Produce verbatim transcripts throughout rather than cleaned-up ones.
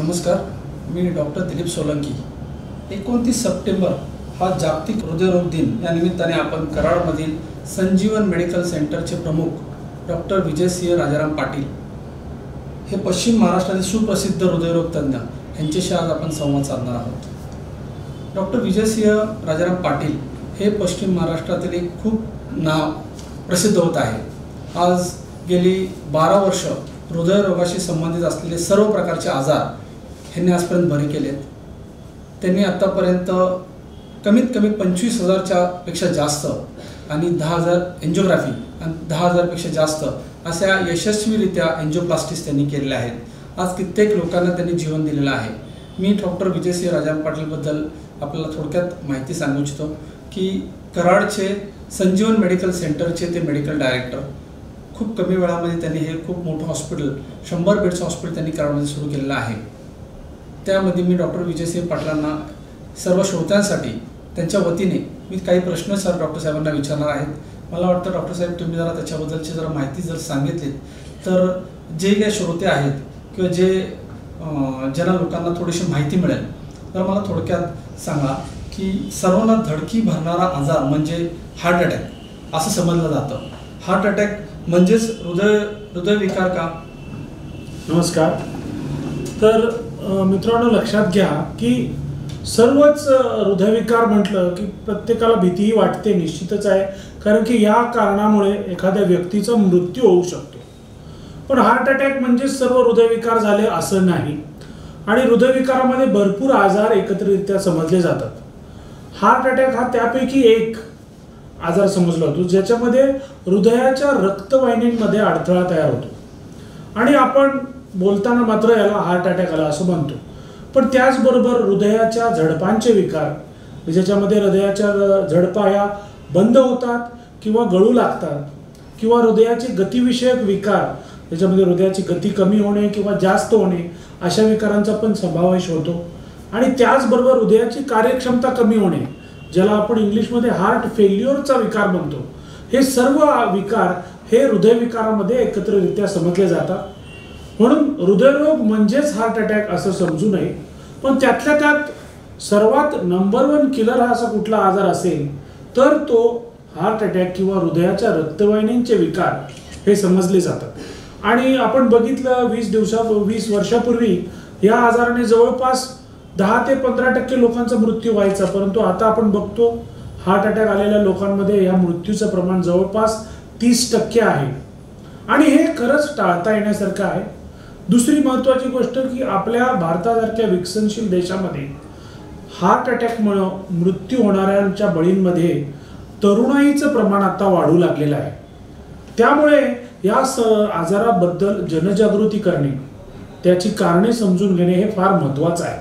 नमस्कार, मी डॉक्टर दिलीप सोलंकी। एकोणतीस सप्टेंबर हा जागतिक हृदयरोग दिन या निमित्ताने आपण कराडमधील संजीवन मेडिकल सेंटरचे प्रमुख डॉक्टर विजयसिंह राजाराम पाटील हे पश्चिम महाराष्ट्रातील सुप्रसिद्ध हृदयरोग तज्ञ यांच्याशी आज आपण संवाद साधणार आहोत। डॉक्टर विजयसिंह राजाराम पाटील हे पश्चिम महाराष्ट्रातील एक खूप नाव प्रसिद्ध होत आहे। आज गेली बारा वर्ष हृदयरोगाशी संबंधित असलेले सर्व प्रकारचे आजार ह्यांनी आजपर्यंत बरे केलेत। त्यांनी आतापर्यंत कमीत कमी पंचवीस हजारच्या पेक्षा जास्त आणि दहा हजार एन्जिओग्राफी आणि दहा हजारपेक्षा जास्त अशा यशस्वीरित्या एन्जिओप्लास्टीज त्यांनी केलेल्या आहेत। आज कित्येक लोकांना त्यांनी जीवन दिलेलं आहे। मी डॉक्टर विजयसिंह राजाराम पाटीलबद्दल आपल्याला थोडक्यात माहिती सांगू इच्छितो की कराडचे संजीवन मेडिकल सेंटरचे ते मेडिकल डायरेक्टर। खूप कमी वेळामध्ये त्यांनी हे खूप मोठं हॉस्पिटल शंभर बेडचं हॉस्पिटल त्यांनी कराडमध्ये सुरू केलेलं आहे। त्यामध्ये मी डॉक्टर विजयसिंह पाटलांना सर्व श्रोत्यांसाठी त्यांच्या वतीने मी काही प्रश्न सर डॉक्टर साहेबांना विचारणार आहेत। मला वाटतं डॉक्टर साहेब तुम्ही जरा त्याच्याबद्दलची जरा माहिती जर सांगितलीत तर जे काही श्रोते आहेत किंवा जे ज्यांना लोकांना थोडीशी माहिती मिळेल तर मला थोडक्यात सांगा की सर्वांना धडकी भरणारा आजार म्हणजे हार्ट अटॅक असं समजलं जातं। हार्ट अटॅक म्हणजेच हृदय हृदयविकार का? नमस्कार। तर मित्रांनो लक्षात घ्या की सर्वच हृदयविकार म्हटलं की प्रत्येकाला भीतीही वाटते, निश्चितच आहे, कारण की या कारणामुळे एखाद्या व्यक्तीचा मृत्यू होऊ शकतो। पण हार्ट अटॅक म्हणजे सर्व हृदयविकार झाले असं नाही आणि हृदयविकारामध्ये भरपूर आजार एकत्रितरित्या समजले जातात। हार्ट अटॅक हा त्यापैकी एक आजार समजला होतो ज्याच्यामध्ये हृदयाच्या रक्तवाहिन्यांमध्ये अडथळा तयार होतो आणि आपण बोलताना मात्र याला हार्ट अटॅक आला असं म्हणतो। पण त्याचबरोबर हृदयाच्या झडपांचे विकार ज्याच्यामध्ये हृदयाच्या झडपा ह्या बंद होतात किंवा गळू लागतात किंवा हृदयाचे गतिविषयक विकार ज्याच्यामध्ये हृदयाची गती कमी होणे किंवा जास्त होणे अशा विकारांचा पण समावेश होतो आणि त्याचबरोबर हृदयाची कार्यक्षमता कमी होणे ज्याला आपण इंग्लिशमध्ये हार्ट फेल्युअरचा विकार म्हणतो। हे सर्व विकार हे हृदयविकारामध्ये एकत्रितरित्या समजले जातात। म्हणून हृदयरोग म्हणजेच हार्ट अटॅक असं समजू नये, पण त्यातल्या त्यात सर्वात नंबर वन किलर हा असा कुठला आजार असेल तर तो हार्ट अटॅक किंवा हृदयाच्या रक्तवाहिन्यांचे विकार हे समजले जातात। आणि आपण बघितलं वीस दिवसा वीस वर्षापूर्वी या आजाराने जवळपास दहा ते पंधरा टक्के लोकांचा मृत्यू व्हायचा, परंतु आता आपण बघतो हार्ट अटॅक आलेल्या लोकांमध्ये या मृत्यूचं प्रमाण जवळपास तीस टक्के आहे आणि हे खरंच टाळता येण्यासारखं आहे। दुसरी महत्त्वाची गोष्ट की आपल्या भारतासारख्या विकसनशील देशामध्ये हार्ट अटॅकमुळे मृत्यू होणाऱ्यांच्या बळींमध्ये तरुणाईचं प्रमाण आता वाढू लागलेलं आहे। त्यामुळे या स आजाराबद्दल जनजागृती करणे, त्याची कारणे समजून घेणे हे फार महत्त्वाचं आहे।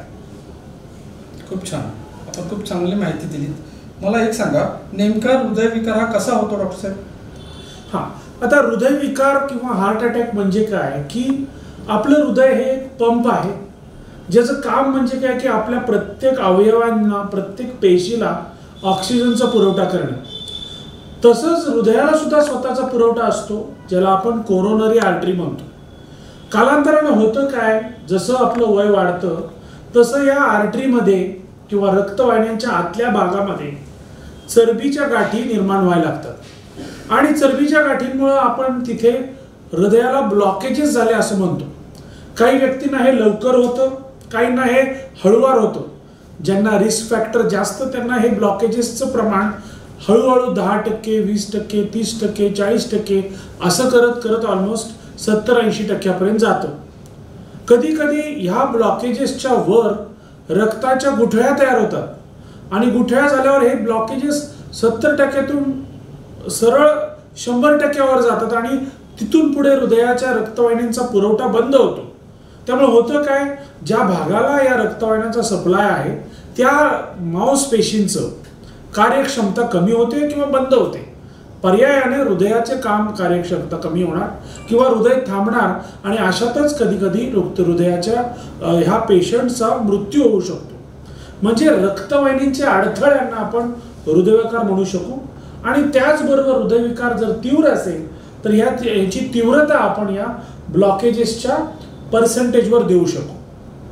खूप छान, आपण खूप चांगली माहिती दिली। मला एक सांगा, नेमका हृदयविकार हा कसा होतो डॉक्टर साहेब? हां, आता हृदयविकार किंवा हार्ट अटॅक म्हणजे काय की आपलं हृदय हे एक पंप आहे ज्याचं काम म्हणजे काय की आपल्या प्रत्येक अवयवांना प्रत्येक पेशीला ऑक्सिजनचा पुरवठा करणं। तसंच हृदयाला सुद्धा स्वतःचा पुरवठा असतो ज्याला आपण कोरोनरी आर्टरी म्हणतो। कालांतरानं होतं काय, जसं आपलं वय वाढतं तसं या आर्टरीमध्ये किंवा रक्तवाहिन्यांच्या आतल्या भागामध्ये चरबीच्या गाठी निर्माण व्हायला लागतात आणि चरबीच्या गाठींमुळे आपण तिथे हृदयाला ब्लॉकेजेस झाले असं म्हणतो। काही व्यक्तींना हे लवकर होतं, काहींना हे हळूवार होतं। ज्यांना रिस्क फॅक्टर जास्त त्यांना हे ब्लॉकेजेसचं प्रमाण हळूहळू दहा टक्के वीस टक्के तीस टक्के चाळीस टक्के असं करत करत ऑलमोस्ट सत्तर ऐंशी टक्क्यापर्यंत जातं। कधी कधी ह्या ब्लॉकेजेसच्या वर रक्ताच्या गुठळ्या तयार होतात आणि गुठळ्या झाल्यावर हे ब्लॉकेजेस सत्तर टक्क्यातून सरळ शंभर टक्क्यावर जातात आणि तिथून पुढे हृदयाच्या रक्तवाहिन्यांचा पुरवठा बंद होतो। त्यामुळे होतं काय, ज्या भागाला या रक्तवाहिन्यांचा सप्लाय आहे त्या मांसपेशींचं कार्यक्षमता कमी होते किंवा बंद होते। पर्यायाने हृदयाचे काम कार्यक्षमता कमी होणार किंवा हृदय थांबणार आणि अशातच कधी कधी हृदयाच्या ह्या पेशंटचा मृत्यू होऊ शकतो। म्हणजे रक्तवाहिनीच्या अडथळ्यांना आपण हृदयविकार म्हणू शकू आणि त्याचबरोबर हृदयविकार जर तीव्र असेल तर ह्या याची तीव्रता आपण या ब्लॉकेजेसच्या पर्सेंटेजवर देऊ शकू।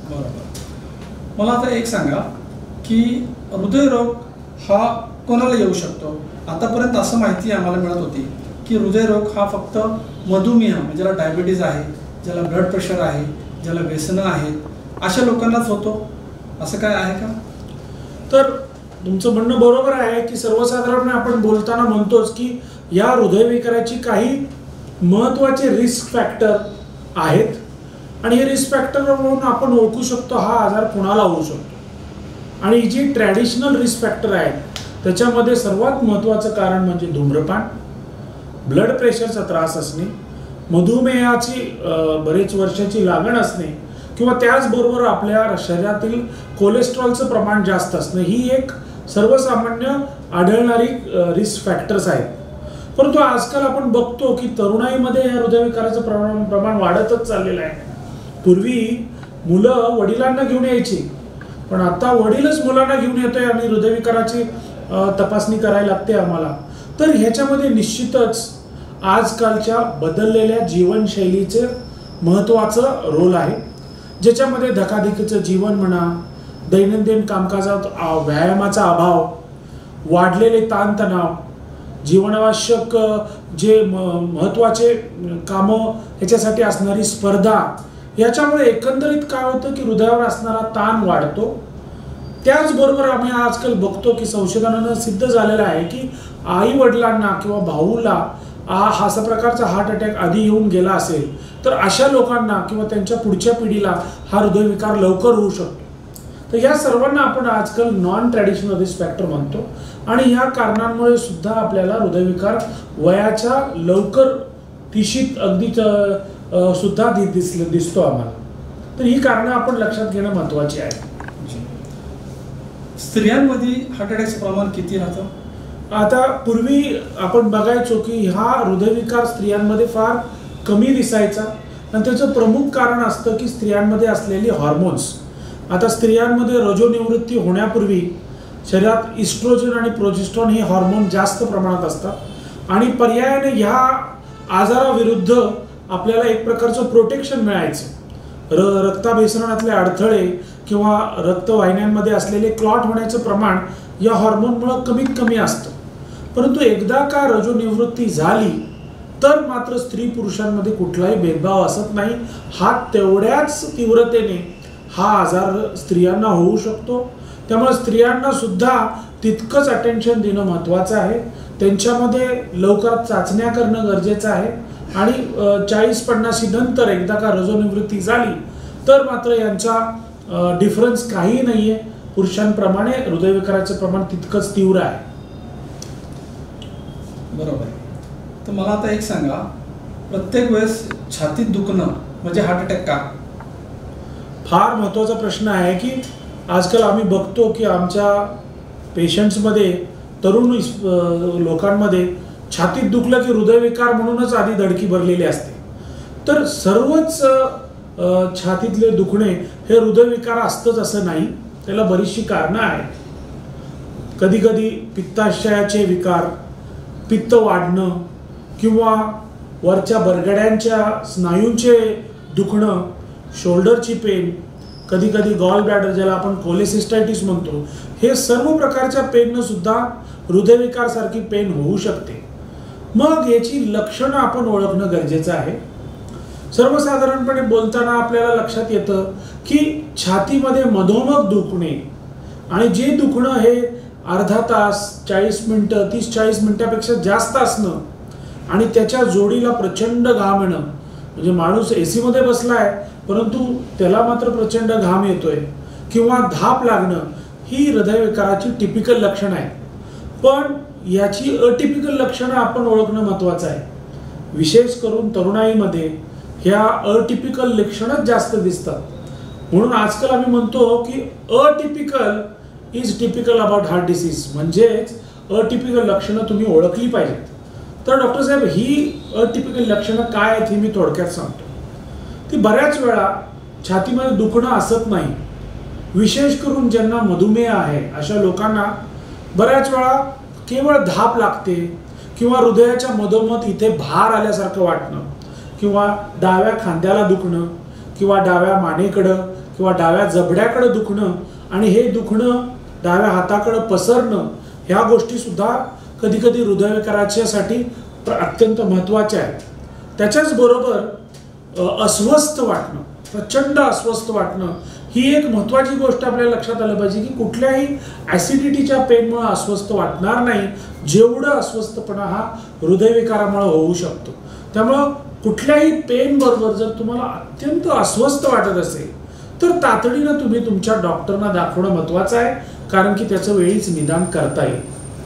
बरोबर. मला आता एक सांगा की हृदयरोग हा कोणाला येऊ शकतो? आतापर्यंत असं माहिती आम्हाला मिळत होती की हृदयरोग हा फक्त मधुमेह म्हणजे ज्याला डायबिटीज आहे, ज्याला ब्लड प्रेशर आहे, ज्याला व्यसनं आहेत, अशा लोकांनाच होतो, असं काय आहे का? तर तुमचं म्हणणं बरोबर आहे की सर्वसाधारणपणे आपण बोलताना म्हणतोच की या हृदयविकाराची काही महत्त्वाचे रिस्क फॅक्टर आहेत आणि हे रिस्क फॅक्टर म्हणून आपण ओळखू शकतो हा आजार कुणाला होऊ शकतो. आणि जी ट्रॅडिशनल रिस्क फॅक्टर आहेत त्याच्यामध्ये सर्वात महत्त्वाचं कारण म्हणजे धूम्रपान, ब्लड प्रेशरचा त्रास असणे, मधुमेहाची बरेच वर्षाची लागण असणे किंवा त्याचबरोबर आपल्या शरीरातील कोलेस्ट्रॉलचं प्रमाण जास्त असणं ही एक सर्वसामान्य आढळणारी रिस्क फॅक्टर्स आहेत. परंतु आजकाल आपण बघतो की तरुणाईमध्ये या हृदयविकाराचं प्रमाण प्रमाण वाढतच चाललेलं आहे. पूर्वी मुलं वडिलांना घेऊन यायची, पण आता वडीलच मुलांना घेऊन येतोय आणि हृदयविकाराची तपासणी करायला लागते आम्हाला. तर ह्याच्यामध्ये निश्चितच आजकालच्या बदललेल्या जीवनशैलीचे महत्त्वाचं रोल आहे, ज्याच्यामध्ये धकाधकीचं जीवन म्हणा, दैनंदिन कामकाजात व्यायामाचा अभाव, वाढलेले ताणतणाव, जीवनावश्यक जे महत्त्वाचे कामं ह्याच्यासाठी असणारी स्पर्धा, याच्यामुळे एकंदरीत काय होतं की हृदयावर असणारा ताण वाढतो. त्याचबरोबर आम्ही आजकाल बघतो की संशोधनानं सिद्ध झालेलं आहे की आई वडिलांना किंवा भाऊला हा अशा प्रकारचा हार्ट अटॅक आधी येऊन गेला असेल तर अशा लोकांना किंवा त्यांच्या पुढच्या पिढीला हा हृदयविकार लवकर होऊ शकतो. तर या सर्वांना आपण आजकाल नॉन ट्रॅडिशनल रिस्क फॅक्टर म्हणतो आणि या कारणांमुळे सुद्धा आपल्याला हृदयविकार वयाच्या लवकर तिशीत अगदी सुद्धा दिस दिसतो आम्हाला. तर ही कारणं आपण लक्षात घेणं महत्त्वाची आहे. स्त्रियांमध्ये हार्ट अटॅकचं प्रमाण किती राहतं? आता पूर्वी आपण बघायचो की हा हृदयविकार स्त्रियांमध्ये फार कमी दिसायचा आणि त्याचं प्रमुख कारण असतं की स्त्रियांमध्ये असलेली हॉर्मोन्स. आता स्त्रियांमध्ये रजोनिवृत्ती होण्यापूर्वी शरीरात इस्ट्रोजन आणि प्रोजेस्टेरॉन हे हॉर्मोन जास्त प्रमाणात असतात आणि पर्यायाने ह्या आजाराविरुद्ध आपल्याला एक प्रकारचं प्रोटेक्शन मिळायचं. र रक्ताभिसरणातले अडथळे किंवा रक्तवाहिन्यांमध्ये असलेले क्लॉट होण्याचं प्रमाण या हॉर्मोनमुळे कमीत कमी असतं. परंतु एकदा का रजोनिवृत्ती झाली तर मात्र स्त्री पुरुषांमध्ये कुठलाही भेदभाव असत नाही. हा तेवढ्याच तीव्रतेने हा आजार स्त्रियांना होऊ शकतो. त्यामुळे स्त्रियांना सुद्धा तितकंच अटेन्शन देणं महत्त्वाचं आहे. त्यांच्यामध्ये लवकर चाचण्या करणं गरजेचं आहे आणि चाळीस पन्नासी नंतर एकदा का रजोनिवृत्ती झाली तर मात्र यांचा डिफरन्स काही नाही आहे. पुरुषांप्रमाणे हृदयविकाराचं प्रमाण तितकंच तीव्र आहे. बरोबर. तर मला आता एक सांगा, प्रत्येक वेळेस छातीत दुखणं म्हणजे हार्ट अटॅक का? फार महत्त्वाचा प्रश्न आहे की आजकाल आम्ही बघतो की आमच्या पेशंट्समध्ये, तरुण लोकांमध्ये छातीत दुखलं की हृदयविकार म्हणूनच आधी धडकी भरलेली असते. तर सर्वच छातीतले दुखणे हे हृदयविकार असतंच असं नाही, त्याला बरीचशी कारणं आहेत. कधी कधी पित्ताशयाचे विकार, पित्त वाढणं किंवा वरच्या बरगड्यांच्या स्नायूंचे दुखणं, शोल्डरची पेन, कधी कधी गॉल ब्लॅडर ज्याला आपण कोलेसिस्टायटिस म्हणतो, हे सर्व प्रकारच्या पेननं सुद्धा हृदयविकारसारखी पेन होऊ शकते. मग याची लक्षणं आपण ओळखणं गरजेचं आहे. सर्वसाधारणपणे बोलताना आपल्याला लक्षात येतं की छातीमध्ये मधोमध दुखणे आणि जे दुखणं हे अर्धा तास, चाळीस मिनटं, तीस चाळीस मिनटापेक्षा जास्त असणं आणि त्याच्या जोडीला प्रचंड घाम येणं, म्हणजे माणूस ए सीमध्ये बसलाय परंतु त्याला मात्र प्रचंड घाम येतोय किंवा धाप लागणं, ही हृदयविकाराची टिपिकल लक्षणं आहेत. पण याची अटिपिकल लक्षणं आपण ओळखणं महत्त्वाचं आहे. विशेष करून तरुणाईमध्ये ह्या अटिपिकल लक्षणंच जास्त दिसतात. म्हणून आजकाल आम्ही म्हणतो की atypical is typical about heart disease, म्हणजेच अटिपिकल लक्षणं तुम्ही ओळखली पाहिजेत. तर डॉक्टर साहेब, ही अटिपिकल लक्षणं काय आहेत हे मी थोडक्यात सांगतो. ती बऱ्याच वेळा छातीमध्ये दुखणं असत नाही. विशेष करून ज्यांना मधुमेह आहे अशा लोकांना बऱ्याच वेळा केवळ धाप लागते किंवा हृदयाच्या मधोमध इथे भार आल्यासारखं वाटणं किंवा डाव्या खांद्याला दुखणं किंवा डाव्या मानेकडं किंवा डाव्या जबड्याकडे दुखणं आणि हे दुखणं डाव्या हाताकडे पसरणं ह्या गोष्टी सुद्धा कधी कधी हृदयविकाराच्यासाठी अत्यंत महत्त्वाच्या आहेत. त्याच्याच बरोबर अस्वस्थ वाटणं, प्रचंड अस्वस्थ वाटणं ही एक महत्त्वाची गोष्ट आपल्याला लक्षात आलं पाहिजे की कुठल्याही ॲसिडिटीच्या पेनमुळे अस्वस्थ वाटणार नाही जेवढं अस्वस्थपणा हा हृदयविकारामुळे होऊ शकतो. त्यामुळं कुठल्याही पेन बरोबर जर तुम्हाला अत्यंत अस्वस्थ वाटत असेल तर तातडीनं तुम्ही तुमच्या डॉक्टरना दाखवणं महत्त्वाचं आहे, कारण की त्याचं वेळीच निदान करता येईल.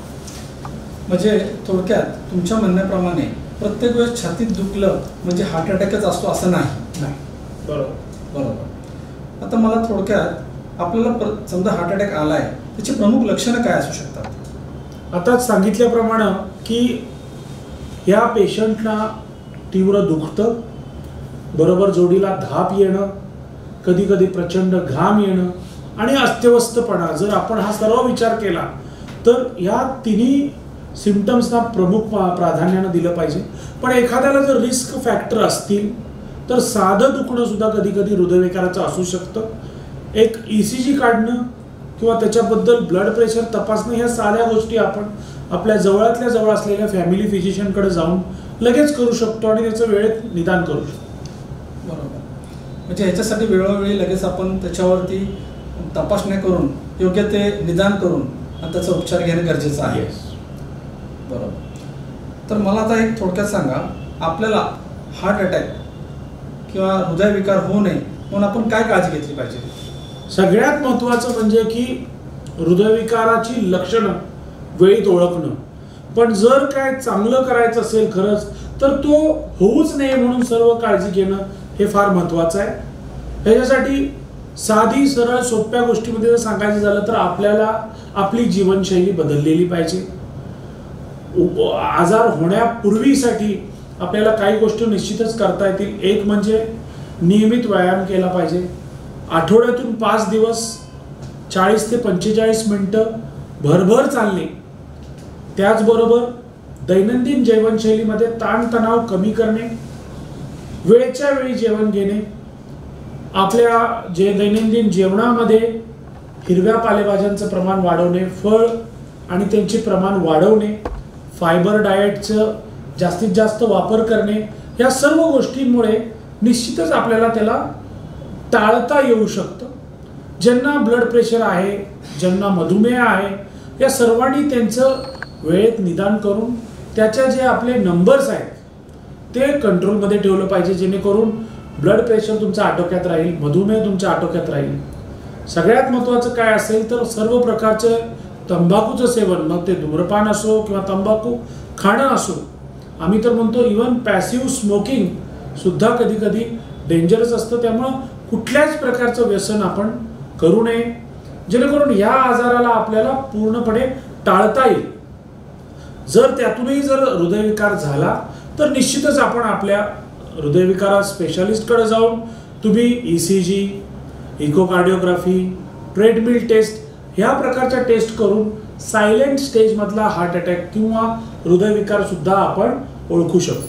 म्हणजे थोडक्यात तुमच्या म्हणण्याप्रमाणे प्रत्येक वेळेस छातीत दुखलं म्हणजे हार्ट अटॅकच असतो असं नाही. नाही, बरोबर बरोबर. आता मला थोडक्यात आपल्याला समजा हार्ट अटॅक आला आहे त्याची प्रमुख लक्षणं काय असू शकतात? आताच सांगितल्याप्रमाणे की या पेशंटला तीव्र दुखतं, बरोबर जोडीला धाप येणं, कधी कधी प्रचंड घाम येणं आणि अस्वस्थपणा. जर आपण हा सर्व विचार केला तर या तिन्ही सिम्पटम्सना प्रमुख प्राधान्यानं दिलं पाहिजे. पण एखाद्याला जर रिस्क फॅक्टर असतील तर साधं दुखणं सुद्धा कधी कधी हृदयविकाराचं असू शकतं. एक ई सी जी काढणं किंवा त्याच्याबद्दल ब्लड प्रेशर तपासणं ह्या साध्या गोष्टी आपण आपल्या जवळातल्या जवळ असलेल्या फॅमिली फिजिशियनकडे जाऊन लगेच करू शकतो आणि त्याचं वेळेत निदान करू शकतो. बरोबर. म्हणजे ह्याच्यासाठी वेळोवेळी लगेच आपण त्याच्यावरती तपासण्या करून योग्य ते निदान करून आणि त्याचा उपचार घेणं गरजेचं आहे. बरोबर. तर मला आता एक थोडक्यात सांगा, आपल्याला हार्ट अटॅक किंवा हृदयविकार होऊ नये म्हणून आपण काय काळजी घेतली पाहिजे? सगळ्यात महत्त्वाचं म्हणजे की हृदयविकाराची लक्षणं वेळीत ओळखणं. पण जर काय चांगलं करायचं असेल खरंच तर तो होऊच नये म्हणून सर्व काळजी घेणं हे फार महत्त्वाचं आहे. ह्याच्यासाठी साधी सरळ सोप्या गोष्टीमध्ये जर सांगायचं झालं तर आपल्याला आपली जीवनशैली बदललेली पाहिजे. आजार होण्यापूर्वीसाठी आपल्याला काही गोष्टी निश्चितच करता येतील. एक म्हणजे नियमित व्यायाम केला पाहिजे. आठवड्यातून पाच दिवस चाळीस ते पंचेचाळीस मिनटं भरभर चालणे. त्याचबरोबर दैनंदिन जीवनशैलीमध्ये ताणतणाव कमी करणे, वेळच्या वेळी जेवण घेणे, आपल्या जे दैनंदिन जेवणामध्ये हिरव्या पालेभाज्यांचं प्रमाण वाढवणे, फळ आणि त्यांचे प्रमाण वाढवणे, फायबर डाएटचं जास्तीत जास्त वापर करणे, या सर्व गोष्टींमुळे निश्चितच आपल्याला त्याला टाळता येऊ शकतं. ज्यांना ब्लड प्रेशर आहे, ज्यांना मधुमेह आहे, या सर्वांनी त्यांचं वेळेत निदान करून त्याच्या जे आपले नंबर्स आहेत ते कंट्रोलमध्ये ठेवलं पाहिजे, जेणेकरून ब्लड प्रेशर तुमचं आटोक्यात राहील, मधुमेह तुमच्या आटोक्यात राहील. सगळ्यात महत्त्वाचं काय असेल तर सर्व प्रकारचं तंबाखूचं सेवन, मग ते धूम्रपान असो किंवा तंबाखू खाणं असो, आम्ही तर म्हणतो इवन पॅसिव्ह स्मोकिंग सुद्धा कधी कधी डेंजरस असतं. त्यामुळं कुठल्याच प्रकारचं व्यसन आपण करू नये, जेणेकरून या आजाराला आपल्याला पूर्णपणे टाळता येईल. जर त्यातूनही जर हृदयविकार झाला तर निश्चितच आपण आपल्या हृदयविकारा स्पेशालिस्टकडे जाऊन तुम्ही E C G, echocardiography, treadmill test ह्या प्रकारच्या टेस्ट करून सायलेंट स्टेजमधला हार्ट अटॅक किंवा हृदयविकार सुद्धा आपण ओळखू शकतो.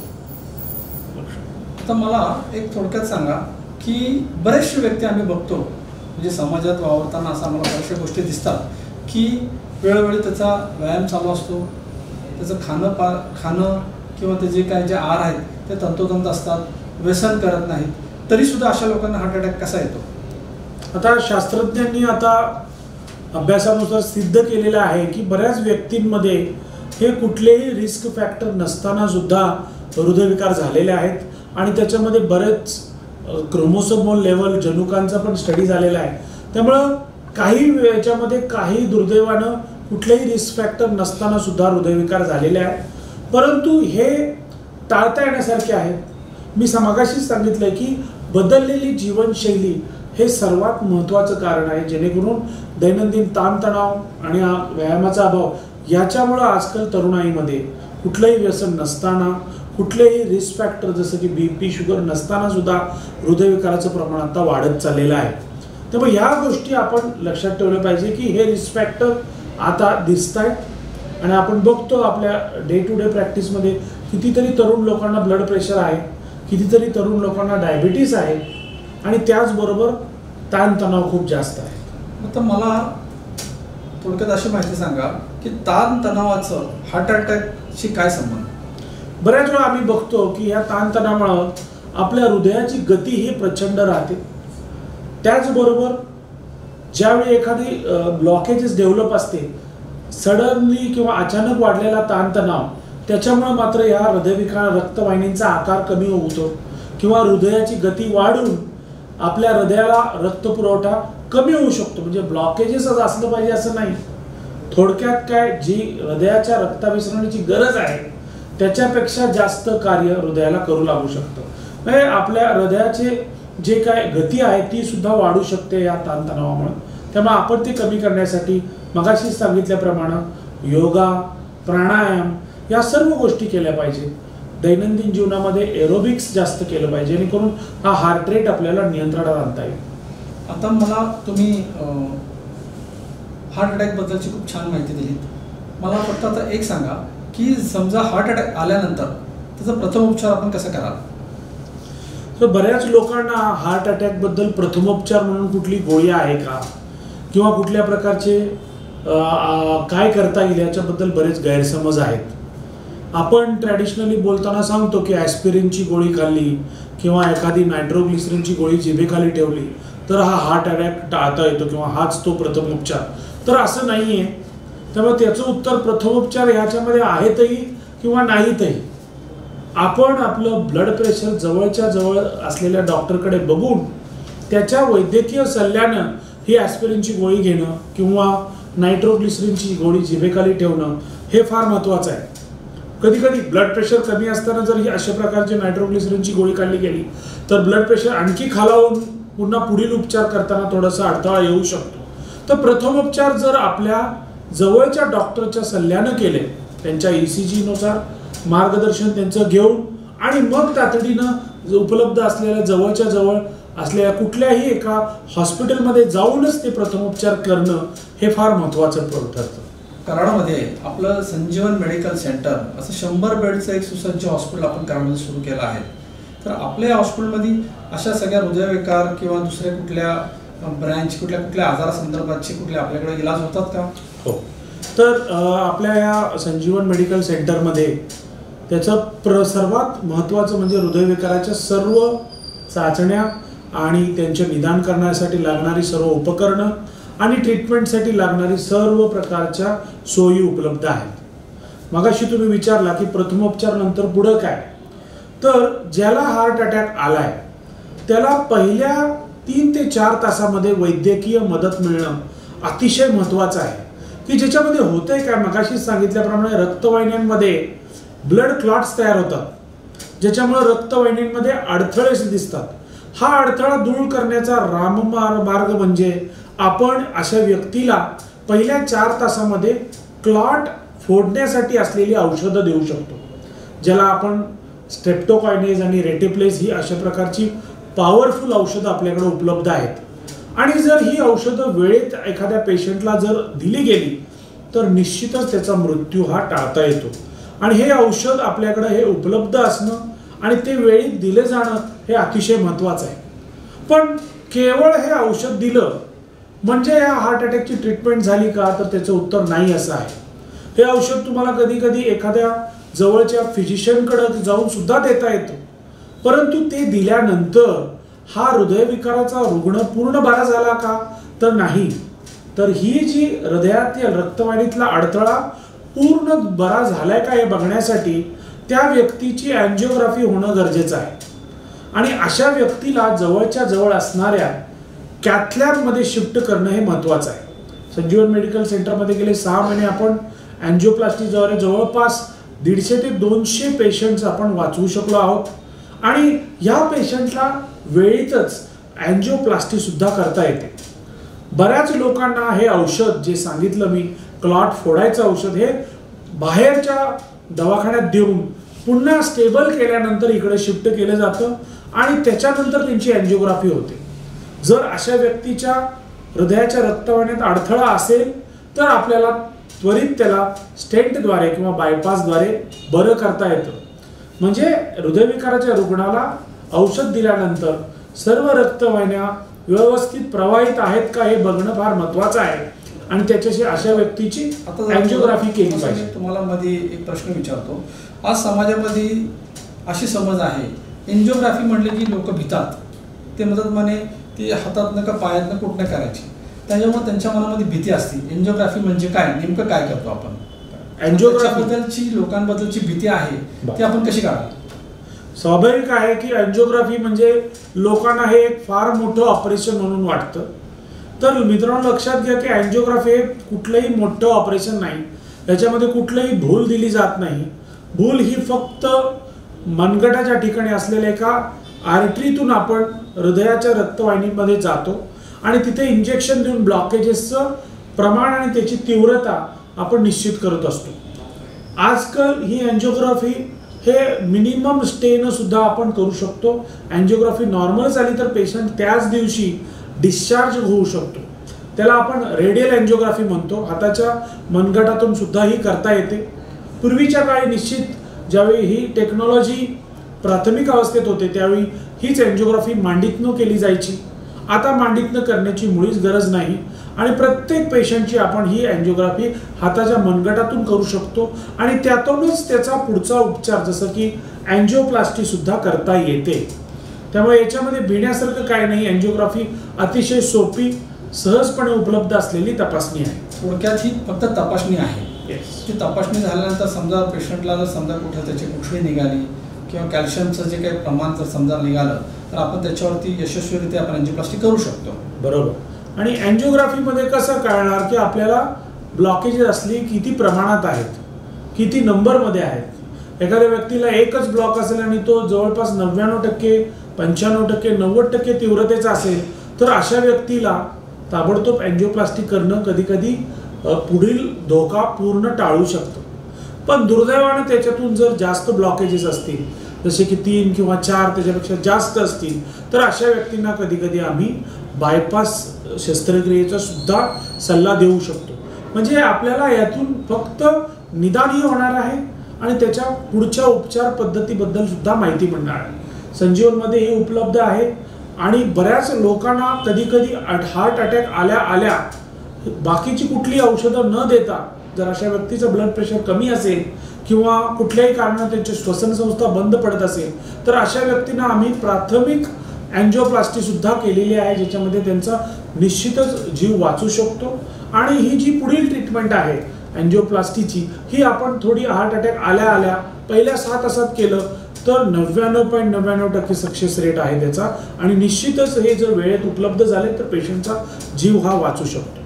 आता मला एक थोडक्यात सांगा की बरेचसे व्यक्ती आम्ही बघतो म्हणजे समाजात वावरताना असं आम्हाला बऱ्याचशा गोष्टी दिसतात की वेळोवेळी त्याचा व्यायाम चालू असतो, त्याचं खाणं पा खाणं किंवा ते जे काय जे आहार आहेत ते तंतोतंत असतात, व्यसन करत नाहीत, तरीसुद्धा अशा लोकांना हार्ट अटॅक कसा येतो? आता शास्त्रज्ञांनी आता अभ्यासानुसार सिद्ध केलेलं आहे की बऱ्याच व्यक्तींमध्ये हे कुठलेही रिस्क फॅक्टर नसताना सुद्धा हृदयविकार झालेले आहेत आणि त्याच्यामध्ये बरेच क्रोमोसोमल लेवल जनुकांचा पण स्टडी झालेला आहे. त्यामुळं काही याच्यामध्ये काही दुर्दैवानं कुठलेही रिस्क फॅक्टर नसताना सुद्धा हृदयविकार झालेले आहेत, परंतु हे टाळता येण्यासारखे आहेत. मी मगाशीच सांगितलं की बदललेली जीवनशैली हे सर्वात महत्त्वाचं कारण आहे, जेणेकरून दैनंदिन ताणतणाव आणि व्यायामाचा अभाव याच्यामुळं आजकाल तरुणाईमध्ये कुठलंही व्यसन नसताना, कुठलेही रिस्क फॅक्टर जसं की बी पी शुगर नसताना सुद्धा हृदयविकाराचं प्रमाण आता वाढत चाललेलं आहे. त्यामुळे ह्या गोष्टी आपण लक्षात ठेवल्या पाहिजे की हे रिस्क फॅक्टर आता दिसत आहेत आणि आपण बघतो आपल्या डे टू डे प्रॅक्टिसमध्ये कितीतरी तरुण लोकांना ब्लड प्रेशर आहे, कितीतरी तरुण लोकांना डायबिटीस आहे आणि त्याचबरोबर ताणतणाव खूप जास्त आहे. आता मला थोडक्यात अशी माहिती सांगा की ताणतणावाचं हार्ट अटॅकशी काय संबंध? बऱ्याच वेळा आम्ही बघतो की या ताणतणावामुळं आपल्या हृदयाची गती ही प्रचंड राहते. त्याचबरोबर ज्यावेळी एखादी ब्लॉकेजेस डेव्हलप असते, सडनली किंवा अचानक वाढलेला ताणतणाव, त्याच्यामुळे मात्र या हृदयविकार रक्तवाहिनींचा आकार कमी होतो किंवा हृदयाची गती वाढून आपल्या हृदयाला रक्तपुरवठा कमी होऊ शकतो. म्हणजे ब्लॉकेजेसच असलं पाहिजे असं नाही. थोडक्यात काय, जी हृदयाच्या रक्ताभिसरणाची गरज आहे त्याच्यापेक्षा जास्त कार्य हृदयाला करू लागू शकतं. म्हणजे आपल्या हृदयाचे जे काय गती आहे ती सुद्धा वाढू शकते या ताणतणावामुळे. त्यामुळे आपण ते कमी करण्यासाठी मगाशी सांगितल्याप्रमाणे योगा, प्राणायाम या सर्व गोष्टी केल्या पाहिजे. दैनंदिन जीवनामध्ये एरोबिक्स जास्त केलं पाहिजे जेणेकरून हा हार्ट रेट आपल्याला नियंत्रणात आणता येईल. आता मला तुम्ही हार्ट अटॅकबद्दलची खूप छान माहिती दिली. मला फक्त आता एक सांगा की समजा हार्ट अटॅक आल्यानंतर त्याचा प्रथमोपचार आपण कसं कराल? तर बऱ्याच लोकांना हार्ट अटॅकबद्दल प्रथमोपचार म्हणून कुठली गोळी आहे का किंवा कुठल्या प्रकारचे काय करता येईल याच्याबद्दल बरेच गैरसमज आहेत. आपण ट्रॅडिशनली बोलताना सांगतो की ॲस्पिरिनची गोळी खाल्ली किंवा एखादी नायट्रोग्लिसरीनची गोळी जिभेखाली ठेवली तर हा हार्ट अटॅक टाळता येतो किंवा हाच तो प्रथमोपचार. तर असं नाही आहे. त्यामुळे त्याचं उत्तर प्रथमोपचार ह्याच्यामध्ये आहेतही किंवा नाहीतही. आपण आपलं ब्लड प्रेशर जवळच्या जवळ असलेल्या डॉक्टरकडे बघून त्याच्या वैद्यकीय सल्ल्यानं ही ॲस्पिरिनची गोळी घेणं किंवा नायट्रोग्लिसरीनची गोळी जिभेखाली ठेवणं हे फार महत्त्वाचं आहे. कधी कधी ब्लड प्रेशर कमी असताना जर ही अशा प्रकारची नायट्रोग्लिसरीनची गोळी काढली गेली तर ब्लड प्रेशर आणखी खालावून पुन्हा पुढील उपचार करताना थोडासा अडथळा येऊ शकतो. तर प्रथमोपचार जर आपल्या जवळच्या डॉक्टरच्या सल्ल्यानं केले, त्यांच्या ई सी जीनुसार मार्गदर्शन त्यांचं घेऊन आणि मग तातडीनं उपलब्ध असलेल्या जवळच्या जवळ असलेल्या कुठल्याही एका हॉस्पिटलमध्ये जाऊनच ते प्रथमोपचार करणं हे फार महत्त्वाचं ठरतं. कराडमध्ये आपलं संजीवन मेडिकल सेंटर असं शंभर बेडचं एक सुसज्ज हॉस्पिटल आपण कराडमध्ये सुरू केलं आहे. तर आपल्या हॉस्पिटलमध्ये अशा सगळ्या हृदयविकार किंवा दुसऱ्या कुठल्या ब्रँच कुठल्या कुठल्या आजारासंदर्भातचे कुठले आपल्याकडे इलाज होतात का? हो. तर आपल्या या संजीवन मेडिकल सेंटरमध्ये त्याचं प्र सर्वात महत्त्वाचं म्हणजे हृदयविकाराच्या सर्व चाचण्या आणि त्यांचे निदान करण्यासाठी लागणारी सर्व उपकरणं आणि ट्रीटमेंटसाठी लागणारी सर्व प्रकारच्या सोयी उपलब्ध आहेत. मगाशी तुम्ही विचारला की प्रथमोपचार नंतर पुढं काय, तर ज्याला हार्ट अटॅक आलाय त्याला पहिल्या तीन ते चार तासामध्ये वैद्यकीय मदत मिळणं अतिशय महत्त्वाचं आहे. की ज्याच्यामध्ये होतंय काय, मगाशी सांगितल्याप्रमाणे रक्तवाहिन्यांमध्ये ब्लड क्लॉट्स तयार होतात ज्याच्यामुळे रक्तवाहिन्यांमध्ये अडथळे दिसतात. हा अडथळा दूर करण्याचा राममार्ग म्हणजे आपण अशा व्यक्तीला पहिल्या चार तासामध्ये क्लॉट फोडण्यासाठी असलेली औषधं देऊ शकतो, ज्याला आपण स्ट्रेप्टोकायनेज आणि रेटिप्लेस ही अशा प्रकारची पॉवरफुल औषधं आपल्याकडे उपलब्ध आहेत. आणि जर ही औषधं वेळेत एखाद्या पेशंटला जर दिली गेली तर निश्चितच त्याचा मृत्यू हा टाळता येतो. आणि हे औषध आपल्याकडे हे उपलब्ध असणं आणि ते वेळेत दिले जाणं हे अतिशय महत्त्वाचं आहे. पण केवळ हे औषध दिलं म्हणजे या हार्ट अटॅकची ट्रीटमेंट झाली का, तर त्याचं उत्तर नाही असं आहे. हे औषध तुम्हाला कधी कधी एखाद्या जवळच्या फिजिशियनकडे जाऊन सुद्धा देता येतं, परंतु ते दिल्यानंतर हा हृदयविकाराचा रुग्ण पूर्ण बरा झाला का, तर नाही. तर ही जी हृदयातील रक्तवाहिनीतला अडथळा पूर्ण बरा झालाय का हे बघण्यासाठी त्या व्यक्तीची अँजिओग्राफी होणं गरजेचं आहे. आणि अशा व्यक्तीला जवळच्या जवळ असणाऱ्या कॅथलॅबमध्ये शिफ्ट करणं हे महत्त्वाचं आहे. संजीवन मेडिकल सेंटरमध्ये गेले सहा महिने आपण अँजिओप्लास्टीद्वारे जवळपास दीडशे ते दोनशे पेशंट्स आपण वाचवू शकलो आहोत. आणि या पेशंटला वेळेतच अँजिओप्लास्टी सुद्धा करता येते. बऱ्याच लोकांना हे औषध जे सांगितलं मी क्लॉट फोडायचं औषध हे बाहेरच्या दवाखान्यात देऊन पुन्हा स्टेबल केल्यानंतर इकडे शिफ्ट केलं जातं आणि त्याच्यानंतर त्यांची अँजिओग्राफी होते. जर अशा व्यक्तीच्या हृदयाच्या रक्तवाहिन्यात अडथळा असेल तर आपल्याला त्वरित त्याला स्टेंटद्वारे किंवा बायपासद्वारे बरं करता येतं. म्हणजे हृदयविकाराच्या रुग्णाला औषध दिल्यानंतर सर्व रक्तवाहिन्या व्यवस्थित प्रवाहित आहेत का हे बघणं फार महत्त्वाचं आहे आणि त्याच्याशी अशा व्यक्तीची आता अँजिओग्राफी केली असं पाहिजे. मी तुम्हाला मध्ये एक प्रश्न विचारतो. आज समाजामध्ये अशी समज आहे, एन्जिओग्राफी म्हणले की लोक भितात. ते म्हणतात म्हणे ती हातातनं का पायातनं कुठनं करायची, त्याच्यामुळे त्यांच्या मनामध्ये भीती असते. एन्जिओग्राफी म्हणजे काय, नेमकं काय करतो आपण? एन्जिओग्राफीबद्दलची लोकांबद्दलची भीती आहे ती आपण कशी काढावी? स्वाभाविक आहे की एन्जिओग्राफी म्हणजे लोकांना हे एक फार मोठं ऑपरेशन म्हणून वाटतं. तर मित्रांनो लक्षात घ्या की एन्जिओग्राफी हे कुठलंही मोठं ऑपरेशन नाही, याच्यामध्ये कुठलंही भूल दिली जात नाही. भूल ही फक्त मनगटाच्या ठिकाणी असलेल्या एका आर्टरीतून आपण हृदयाच्या रक्तवाहिनीमध्ये जातो आणि तिथे इंजेक्शन देऊन ब्लॉकेजेसचं प्रमाण आणि त्याची तीव्रता आपण निश्चित करत असतो. आजकाल ही एन्जिओग्राफी हे मिनिमम स्टेनं सुद्धा आपण करू शकतो. एन्जिओग्राफी नॉर्मल झाली तर पेशंट त्याच दिवशी डिस्चार्ज होऊ शकतो. त्याला आपण रेडियल एन्जिओग्राफी म्हणतो. हाताच्या मनगटातून सुद्धा ही करता येते. पूर्वीच्या काळी निश्चित ज्यावेळी ही टेक्नॉलॉजी प्राथमिक अवस्थेत होते त्यावेळी हीच एन्जिओग्राफी मांडीतनं केली जायची. आता मांडीतनं करण्याची मुळीच गरज नाही आणि प्रत्येक पेशंटची आपण ही एन्जिओग्राफी हाताच्या मनगटातून करू शकतो आणि त्यातूनच त्याचा पुढचा उपचार जसं की एन्जिओप्लास्टी सुद्धा करता येते. त्यामुळे याच्यामध्ये भिण्यासारखं काय नाही. एन्जिओग्राफी अतिशय सोपी, सहजपणे उपलब्ध असलेली तपासणी आहे. थोडक्यात ही फक्त तपासणी आहे. येस. ती तपासणी झाल्यानंतर समजा पेशंटला जर समजा कुठे त्याची कुठली निघाली किंवा कॅल्शियमचं जे काही प्रमाण जर समजा निघालं तर आपण त्याच्यावरती यशस्वीरित्या आपण एन्जिओप्लास्टी करू शकतो. बरोबर. आणि एन्जिओग्राफीमध्ये कसं कळणार की आपल्याला ब्लॉकेजेस असली किती प्रमाणात आहेत, किती नंबरमध्ये आहेत. एखाद्या व्यक्तीला एकच ब्लॉक असेल आणि तो जवळपास नव्याण्णव टक्के पंच्याण्णव टक्के नव्वद टक्के तीव्रतेचा असेल तर अशा व्यक्तीला ताबडतोब एन्जिओप्लास्टी करणं कधी कधी पुढील धोका पूर्ण टाळू शकतं. पण दुर्दैवानं त्याच्यातून जर जास्त ब्लॉकेजेस असतील जसे की तीन किंवा चार त्याच्यापेक्षा जास्त असतील तर अशा व्यक्तींना कधी कधी आम्ही बायपास शस्त्रक्रियेचा सुद्धा सल्ला देऊ शकतो. म्हणजे आपल्याला यातून फक्त निदानही होणार आहे आणि त्याच्या पुढच्या उपचार पद्धतीबद्दल सुद्धा माहिती मिळणार आहे. संजीवनमध्ये हे उपलब्ध आहे आणि बऱ्याच लोकांना कधी कधी हार्ट अटॅक आल्या आल्या बाकीची कुठली औषधं न देता जर अशा व्यक्तीचं ब्लड प्रेशर कमी असेल किंवा कुठल्याही कारणाने त्यांची श्वसन संस्था बंद पडत असेल तर अशा व्यक्तींना आम्ही प्राथमिक एन्जिओप्लास्टी सुद्धा केलेली आहे, ज्याच्यामध्ये त्यांचा निश्चितच जीव वाचू शकतो. आणि ही जी पुढील ट्रीटमेंट आहे एन्जिओप्लास्टीची ही आपण थोडी हार्ट अटॅक आल्या आल्या पहिल्या सहा तासात केलं तर नव्याण्णव पॉईंट नव्याण्णव टक्के सक्सेस रेट आहे त्याचा आणि निश्चितच हे जर वेळेत उपलब्ध झाले तर पेशंटचा जीव हा वाचू शकतो.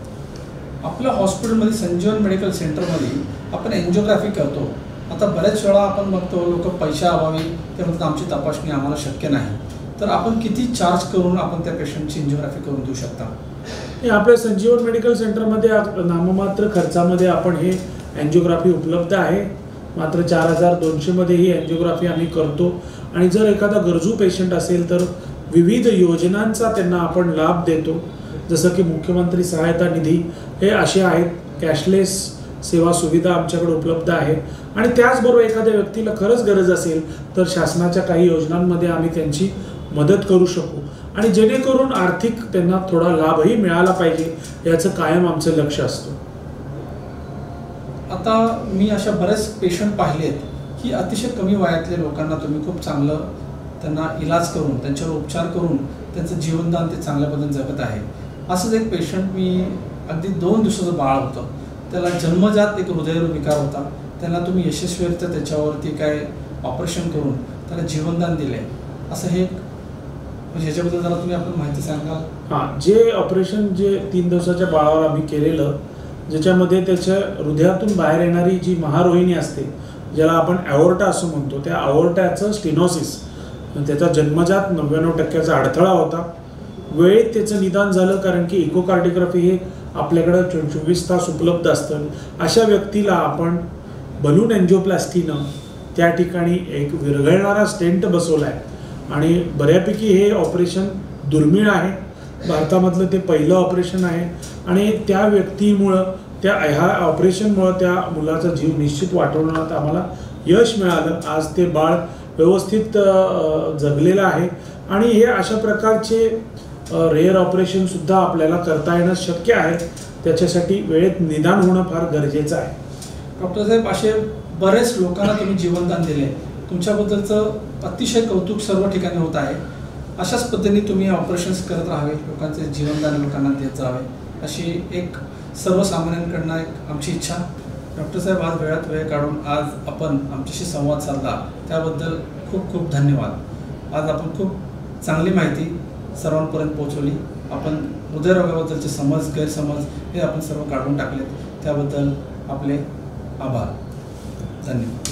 आपल्या हॉस्पिटलमध्ये संजीवन मेडिकल सेंटरमध्ये आपण एन्जिओग्राफी करतो. आता बऱ्याच वेळा आपण बघतो लोक पैशा अभावी ते म्हणतात आमची तपासणी आम्हाला शक्य नाही, तर आपण किती चार्ज करून आपण त्या पेशंटची एन्जिओग्राफी करून देऊ शकता? आपल्या संजीवन मेडिकल सेंटरमध्ये नाममात्र खर्चामध्ये आपण हे एन्जिओग्राफी उपलब्ध आहे. मात्र चार हजार दोनशेमध्ये ही एन्जिओग्राफी आम्ही करतो आणि जर एखादा गरजू पेशंट असेल तर विविध योजनांचा त्यांना आपण लाभ देतो. जसं की मुख्यमंत्री सहायता निधी हे असे आहेत. कॅशलेस सेवा सुविधा आमच्याकडे उपलब्ध आहे आणि त्याचबरोबर एखाद्या व्यक्तीला खरंच गरज असेल तर शासनाच्या काही योजनांमध्ये आम्ही त्यांची मदत करू शकू आणि जेणेकरून आर्थिक त्यांना थोडा लाभही मिळाला पाहिजे याचं कायम आमचं लक्ष असतं. आता मी अशा बरेच पेशंट पाहिले आहेत की अतिशय कमी वयातल्या लोकांना तुम्ही खूप चांगलं त्यांना इलाज करून त्यांच्यावर उपचार करून त्यांचं जीवनदान ते चांगल्या पद्धतीने जगत आहे. असंच एक पेशंट मी अगदी दोन दिवसाचं बाळ होतं, त्याला जन्मजात एक हृदयविकार होता. त्यांना तुम्ही यशस्वीरित्या त्याच्यावरती काय ऑपरेशन करून त्याला जीवनदान दिले. असं हे म्हणजे ह्याच्याबद्दल जरा तुम्ही आपण माहिती सांगाल? हां, जे ऑपरेशन जे तीन दिवसाच्या बाळावर आम्ही केलेलं ज्याच्यामध्ये त्याच्या हृदयातून बाहेर येणारी जी महारोहिणी असते ज्याला आपण ॲओर्टा असं म्हणतो त्या ॲओर्टाचं स्टेनोसिस त्याचा जन्मजात नव्याण्णव टक्क्याचा अडथळा होता. वेळेत त्याचं निदान झालं कारण की इकोकार्डिओग्राफी हे आपल्याकडं चोवीस तास उपलब्ध असतं. अशा व्यक्तीला आपण बलून एन्जिओप्लास्टीनं त्या ठिकाणी एक विरघळणारा स्टेंट बसवला आहे आणि बऱ्यापैकी हे ऑपरेशन दुर्मिळ आहे. भारतामधलं ते पहिलं ऑपरेशन आहे आणि त्या व्यक्तीमुळं त्या ह्या ऑपरेशनमुळं त्या मुलाचा जीव निश्चित वाचवण्यात आम्हाला यश मिळालं. आज ते बाळ व्यवस्थित जगलेलं आहे आणि हे अशा प्रकारचे रेअर ऑपरेशन सुद्धा आपल्याला करता येणं शक्य आहे. त्याच्यासाठी वेळेत निदान होणं फार गरजेचं आहे. डॉक्टर साहेब, असे बरेच लोकांना तुम्ही जीवनदान दिले, तुमच्याबद्दलचं अतिशय कौतुक सर्व ठिकाणी होत आहे. अशाच पद्धतीने तुम्ही ऑपरेशन्स करत राहावे, लोकांचे जीवनदान लोकांना देत जावे, अशी एक सर्वसामान्यांकडनं एक आमची इच्छा. डॉक्टर साहेब, आज वेळात वेळ काढून आज आपण आमच्याशी संवाद साधला त्याबद्दल खूप खूप धन्यवाद. आज आपण खूप चांगली माहिती सर्वांपर्यंत पोहोचवली. आपण हृदयरोगाबद्दलचे समज गैरसमज हे आपण सर्व काढून टाकलेत, त्याबद्दल आपले आभार. धन्यवाद.